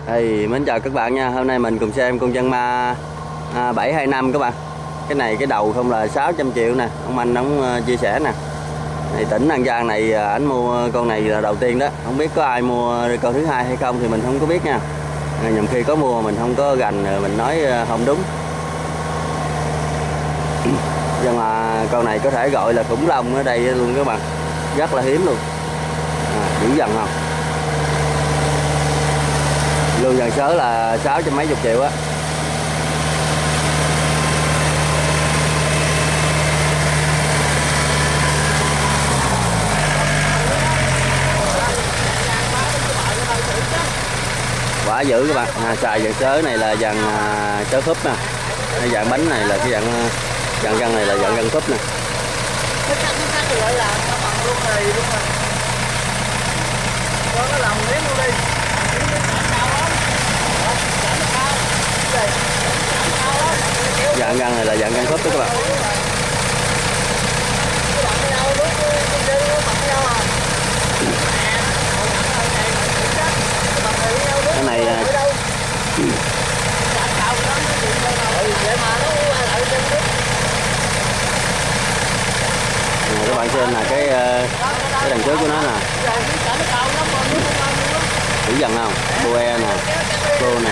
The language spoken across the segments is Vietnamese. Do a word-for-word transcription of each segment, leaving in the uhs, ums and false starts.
Thì mến chào các bạn nha. Hôm nay mình cùng xem con Dân Ma à, bảy hai năm các bạn. Cái này cái đầu không là sáu trăm triệu nè. Ông anh ông chia sẻ nè. Thì tỉnh An Giang này ảnh mua con này là đầu tiên đó. Không biết có ai mua con thứ hai hay không thì mình không có biết nha. Nhầm khi có mua mình không có gành mình nói không đúng. Nhưng mà con này có thể gọi là khủng long ở đây luôn các bạn. Rất là hiếm luôn. À, dữ dằn không? Lương dàn sớ là sáu trăm mấy chục triệu á. Quả dữ các bạn. À, xài dàn sớ này là dàn à, sớ phúp nè. Cái dàn bánh này là cái dàn dàn găng này là dàn găng phúp nè. Dạng găng này là dạng găng khớp đó các bạn. Cái này này, các bạn xem là cái cái đằng trước của nó nè. Dữ dằn không? Boe nè, cô nè.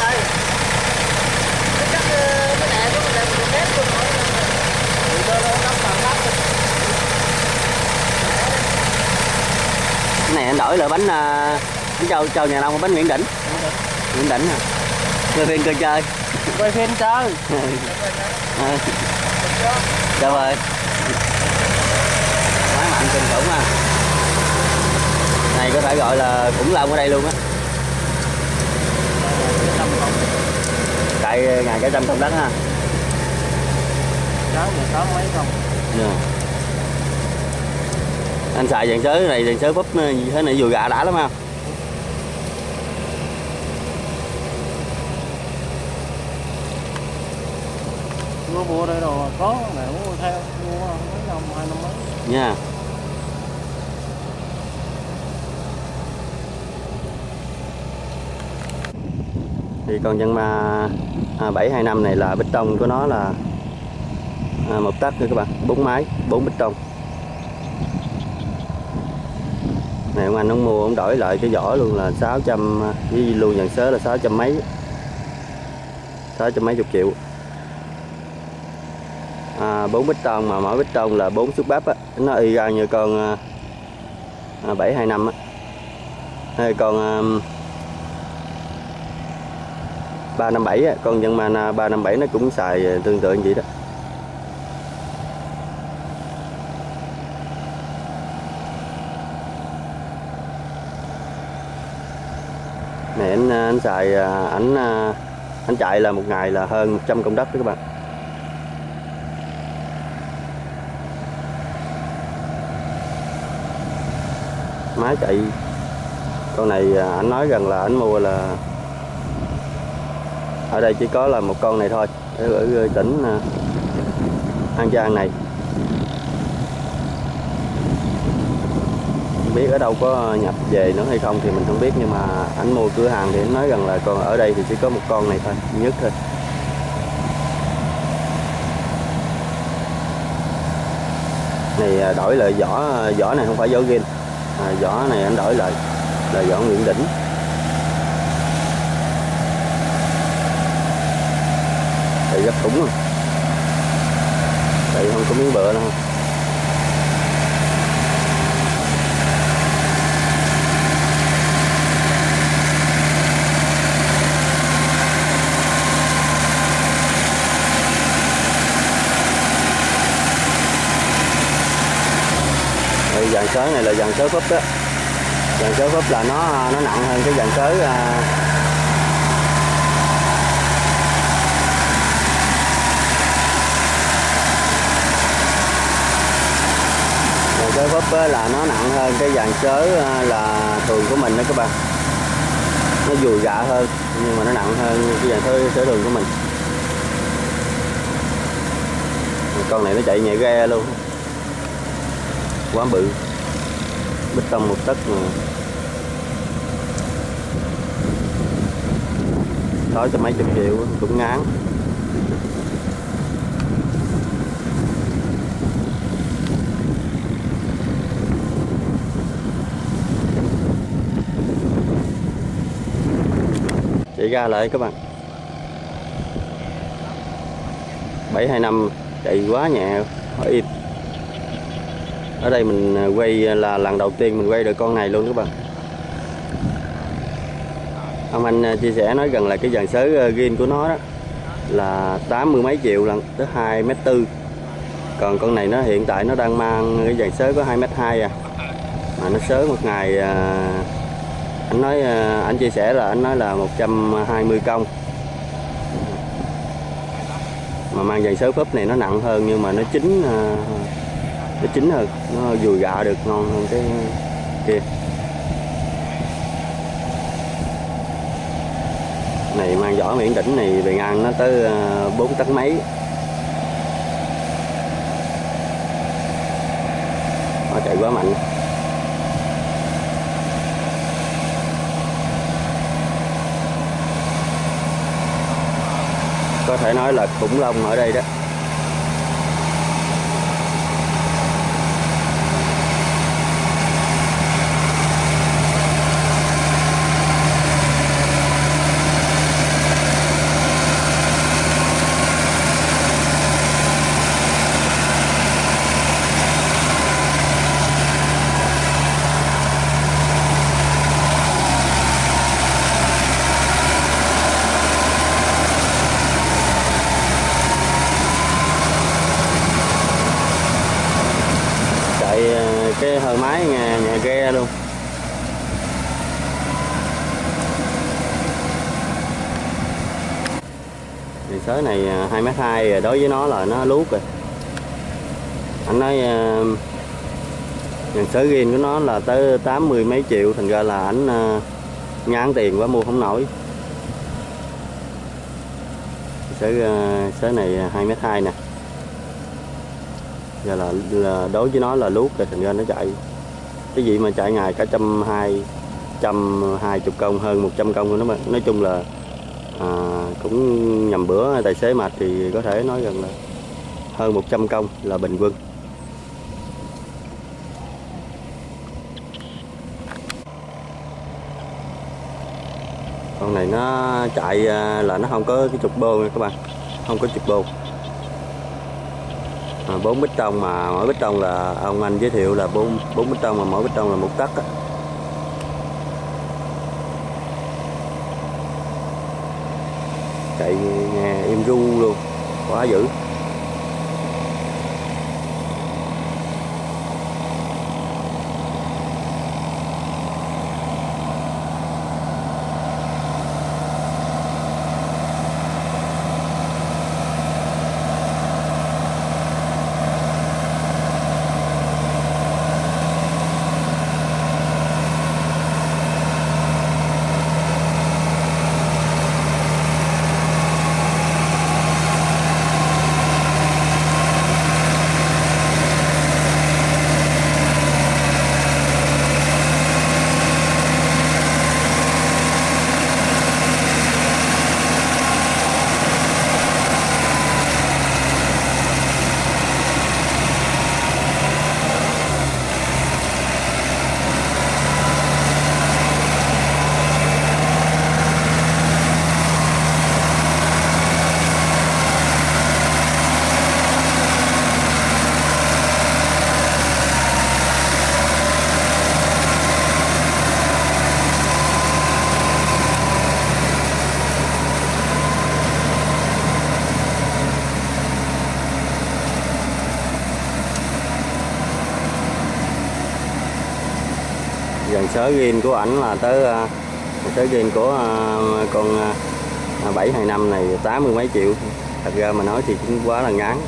Cái này anh đổi là bánh bánh trâu trâu nhà nông, bánh Nguyễn Đỉnh. Nguyễn Đỉnh à. Quay phim cơ chơi. Quay phim chơi. Trời ơi. Quá mạnh kinh khủng ha. Này có thể gọi là khủng long ở đây luôn á. Tại ngày cả trăm công đất ha. Sáu giờ sáu mấy không. Yeah. Anh xài dàn sớ này, dàn sớ búp thế này vừa gạ đã lắm ha. Mua mua đây đồ có mẹ mua theo mua mấy năm hai năm mấy. Nha. Yeah. Thì con Dân Ma à, bảy hai năm này là bích tông của nó là à, một tấc nữa các bạn, bốn máy, bốn bích tông. Này ông anh ông mua ông đổi lại cái vỏ luôn là sáu trăm, với luôn dàn sớ là sáu trăm mấy, sáu trăm mấy chục triệu. À, bốn bích tông mà mỗi bích tông là bốn xúc bắp á, nó y ra như con à, bảy hai năm á. Hay con à, ba năm bảy á, con Dân Ma ba năm bảy nó cũng xài tương tự như vậy đó. Này anh anh xài ảnh anh chạy là một ngày là hơn một trăm công đất đó các bạn. Máy chạy con này anh nói rằng là anh mua là ở đây chỉ có là một con này thôi ở tỉnh An Giang này. Không biết ở đâu có nhập về nữa hay không thì mình không biết, nhưng mà anh mua cửa hàng thì anh nói rằng là con ở đây thì chỉ có một con này thôi, nhất thôi. Này đổi lại vỏ, vỏ này không phải vỏ gin, à, vỏ này anh đổi lại là vỏ Nguyễn Đỉnh. Đây rất khủng rồi. Đây không có miếng bựa đâu. Đây dàn sớ này là dàn sớ phúp đó. Dàn sớ phúp là nó nó nặng hơn cái dàn sớ à, cái phúp là nó nặng hơn cái dàn sớ là thường của mình đó các bạn. Nó dùi gạ hơn nhưng mà nó nặng hơn cái dàn sớ, sớ thường của mình. Con này nó chạy nhẹ ghe luôn, quá bự, bích tông một tấc mà. sáu trăm mấy chục triệu cũng ngán. Chạy ra lại các bạn, bảy hai năm chạy quá nhẹ, im. Ở đây mình quay là lần đầu tiên mình quay được con này luôn các bạn. Ông anh chia sẻ nói gần là cái dàn sớ ghim của nó đó là tám mươi mấy triệu lần, tới hai mét tư. Còn con này nó hiện tại nó đang mang cái dàn sớ có hai mét hai à. Mà nó sớ một ngày à, anh nói anh chia sẻ là anh nói là một trăm hai mươi công. Mà mang dàn sớ phấp này nó nặng hơn nhưng mà nó chín nó chín hơn, nó dùi gạ được ngon hơn cái kia. Này mang vỏ miễn đỉnh này về ngang nó tới bốn tấn mấy. Nó chạy quá mạnh. Có thể nói là khủng long ở đây đó. Cái hơi máy nhà, nhà ghe luôn. Thì sớ này hai mét hai, đối với nó là nó luốt rồi. Anh nói dàn sớ ghiên của nó là tới tám mươi mấy triệu, thành ra là ảnh ngán tiền quá mua không nổi. Sớ sớ này hai mét hai nè. Giờ là, là đối với nó là luốt rồi, thành ra nó chạy cái gì mà chạy ngày cả trăm hai trăm hai chục công, hơn một trăm công của nó. Mà nói chung là à, cũng nhầm bữa tài xế mệt thì có thể nói rằng là hơn một trăm công là bình quân. Con này nó chạy là nó không có cái trục bô nha các bạn, không có trục bô. Bốn bít tông, mà mỗi bít tông là ông anh giới thiệu là bốn bốn bít tông, mà mỗi bít tông là một tấc á. Chạy nghe im ru luôn, quá dữ. Dàn sớ ghim của ảnh là tới dàn sớ ghim của uh, con uh, bảy hai năm này tám mươi mấy triệu. Thật ra mà nói thì cũng quá là ngán.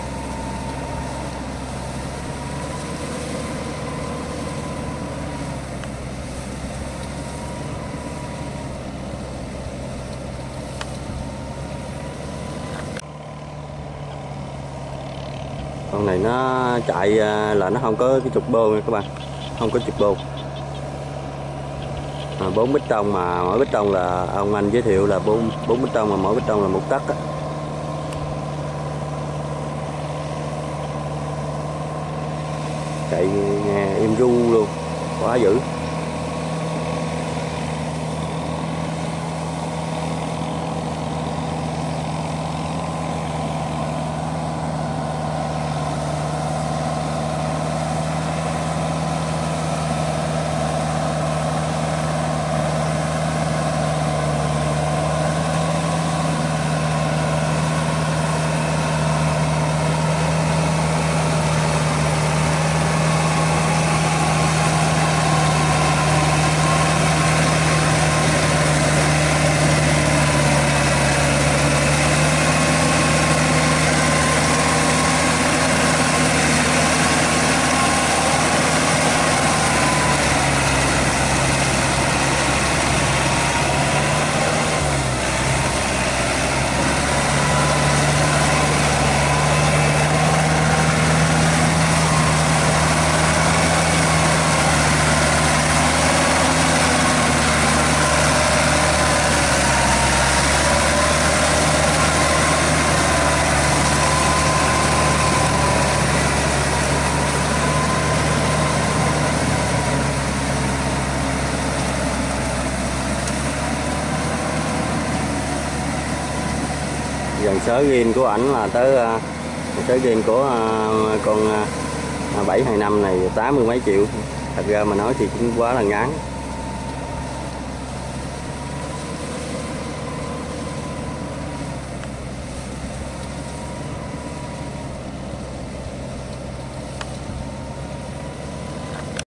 Con này nó chạy là nó không có cái trục bô nha các bạn, không có trục bô. bốn bít tông, mà mỗi bít tông là ông anh giới thiệu là bốn bốn bít tông, mà mỗi bít tông là một tấc á. Chạy nghe im ru luôn, quá dữ. Dàn sớ ghiên của ảnh là tới sớ ghiên của con bảy hai năm này tám mươi mấy triệu. Thật ra mà nói thì cũng quá là ngán.